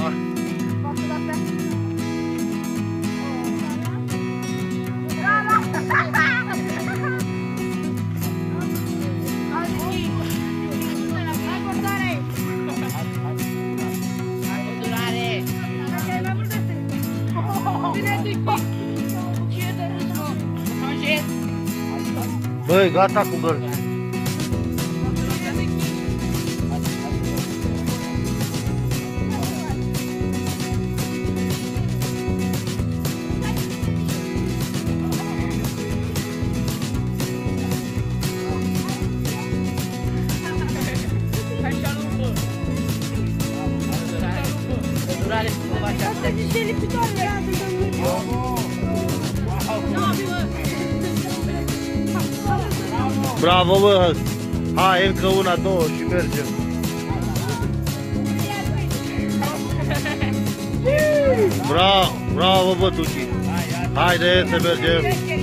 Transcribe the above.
Băi, gata cu gărzi. Bravo, bă! Hai, încă una, două și mergem. Bravo, bravo, bă, Tuci. Haide să mergem.